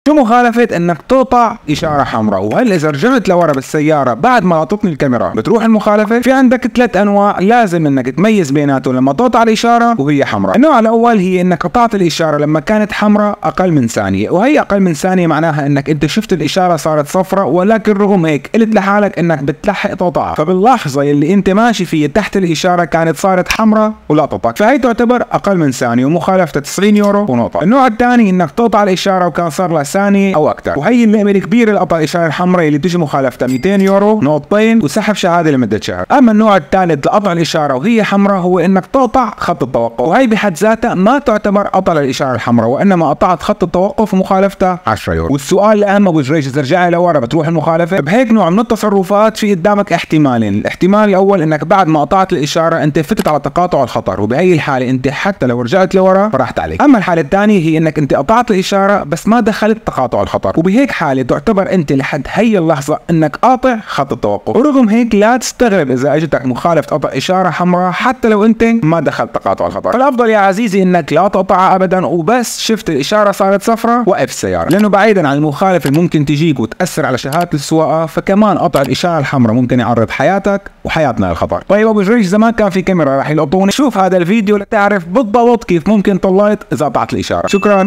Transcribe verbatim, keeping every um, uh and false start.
شو مخالفة انك تقطع اشارة حمراء؟ وهل اذا رجعت لورا بالسيارة بعد ما لقطتني الكاميرا بتروح المخالفة؟ في عندك ثلاث انواع لازم انك تميز بيناتهم لما تقطع الاشارة وهي حمراء. النوع الاول هي انك قطعت الاشارة لما كانت حمراء اقل من ثانية، وهي اقل من ثانية معناها انك انت شفت الاشارة صارت صفراء ولكن رغم هيك قلت لحالك انك بتلحق تقطعها، فباللحظة اللي انت ماشي فيها تحت الاشارة كانت صارت حمراء ولقطتك، فهي تعتبر اقل من ثانية ومخالفة تسعين يورو ونقطة. النوع الثاني انك تقطع الاشارة وكان صار لها ثانية او اكثر، وهي اللعبة الكبيرة لقطع الاشارة الحمراء اللي بتيجي مخالفتها مئتين يورو، نقطتين وسحب شهادة لمدة شهر. اما النوع الثالث لقطع الاشارة وهي حمراء هو انك تقطع خط التوقف، وهي بحد ذاتها ما تعتبر قطع للاشارة الحمراء وانما قطعت خط التوقف ومخالفتها عشرة يورو. والسؤال الاهم ابو جريش، اذا رجعت لورا بتروح المخالفة؟ بهيك نوع من التصرفات في قدامك احتمالين، الاحتمال الاول انك بعد ما قطعت الاشارة انت فتت على تقاطع الخطر، وبهي الحالة انت حتى لو رجعت لورا راحت عليك. اما الحالة الثانية هي انك انت قطعت الاشارة بس ما دخلت تقاطع الخطر، وبهيك حالة تعتبر انت لحد هي اللحظة انك قاطع خط التوقف. ورغم هيك لا تستغرب اذا اجتك مخالفة قطع اشارة حمراء حتى لو انت ما دخلت تقاطع الخطر. فالافضل يا عزيزي انك لا تقطعها ابدا، وبس شفت الاشارة صارت صفراء وقف السيارة، لانه بعيدا عن المخالفة اللي ممكن تجيك وتأثر على شهادة السواقة، فكمان قطع الاشارة الحمراء ممكن يعرض حياتك وحياتنا للخطر. طيب ابو جريش، زمان كان في كاميرا راح يلقطوني، شوف هذا الفيديو لتعرف بالضبط كيف ممكن طلعت اذا قطعت الاشارة. شكرا.